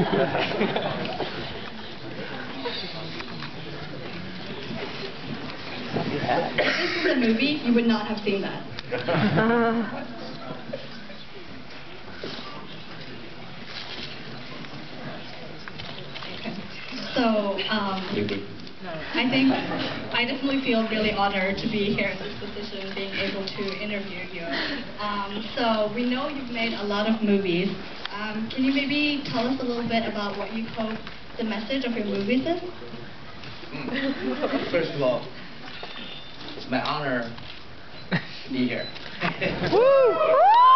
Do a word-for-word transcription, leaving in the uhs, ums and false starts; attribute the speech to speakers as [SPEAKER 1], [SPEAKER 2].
[SPEAKER 1] If this was a movie, you would not have seen that. So, um, I think I definitely feel really honored to be here in this position, being able to interview you. Um, so, we know you've made a lot of movies. Um, can you maybe tell us a little bit about what you hope the message of your movies is?
[SPEAKER 2] Mm. First of all, it's my honor to be here. Woo!